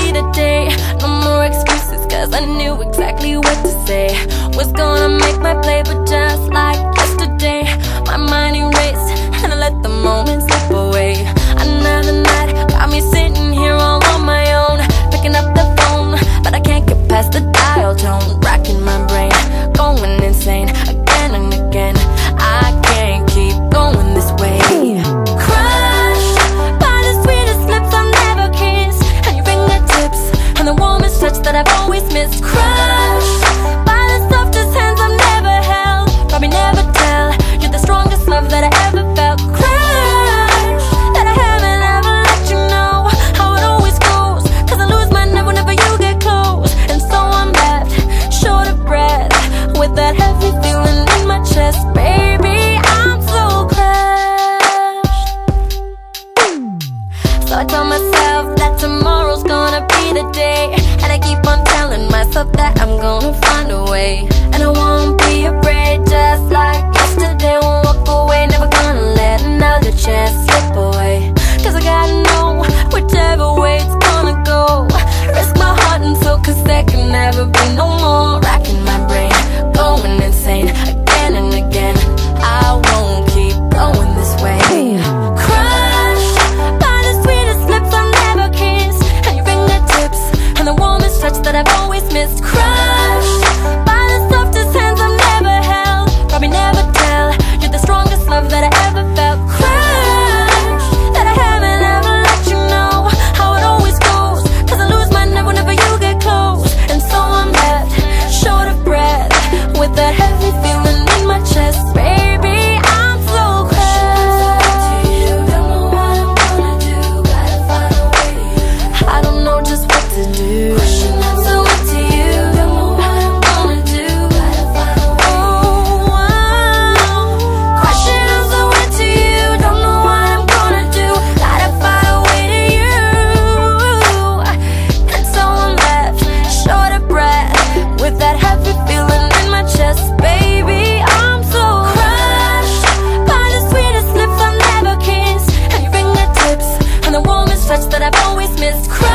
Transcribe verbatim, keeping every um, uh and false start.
be the day. No more excuses, cause I knew exactly what to say. Was gonna make my play, but just like yesterday, my mind erased, and I let the moment slip away. Another night got me sitting here all on my own, picking up the phone, but I can't get past the dial tone. Racking my brain, going insane, again and again. I can't keep going this way. Crushed by the sweetest lips I've never kissed, and your fingertips, and the warmest touch that I've always missed. Crushed by the softest hands I've never held, probably never tell. You're the strongest love that I ever felt. Crushed that I haven't ever let you know how it always goes, cause I lose my nerve whenever you get close. And so I'm left short of breath, with that heavy feeling in my chest. Baby, I'm so crushed. So I tell myself that tomorrow's gonna be the day, and I keep on telling myself that I'm gonna find a way. And I won't be afraid, just like yesterday. Won't walk away, never gonna let another chance slip away. Cause I gotta know whichever way it's gonna go. Risk my heart and soul, cause there can never be no more. Racking my brain, going insane, again and again. I won't keep going this way. Crushed by the sweetest lips I've never kissed, and your fingertips, and the warmest touch that I've always missed. Crushed by the softest hands I've never held, probably never tell. You're the strongest love that I ever felt. Crushed that I haven't ever let you know how it always goes, cause I lose my nerve whenever you get close. And so I'm left short of breath, with that heavy feeling in my chest. Baby, I'm so crushed. I don't know just what to do. So up to you, don't know what I'm gonna do. Oh, wow. Question, I'm so into you, don't know what I'm gonna do. Gotta find a way to you. And so I'm left short of breath, with that heavy feeling in my chest. Baby, I'm so crushed by the sweetest lips I've never kissed, and your fingertips, and the warmest touch that I've always missed. Crushed